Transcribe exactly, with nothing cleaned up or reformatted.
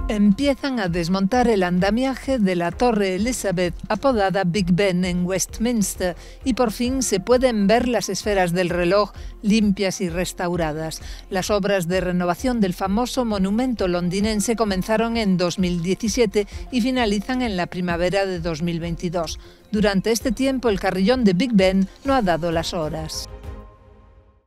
Empiezan a desmontar el andamiaje de la Torre Elizabeth, apodada Big Ben en Westminster, y por fin se pueden ver las esferas del reloj limpias y restauradas. Las obras de renovación del famoso monumento londinense comenzaron en dos mil diecisiete y finalizan en la primavera de dos mil veintidós. Durante este tiempo, el carrillón de Big Ben no ha dado las horas.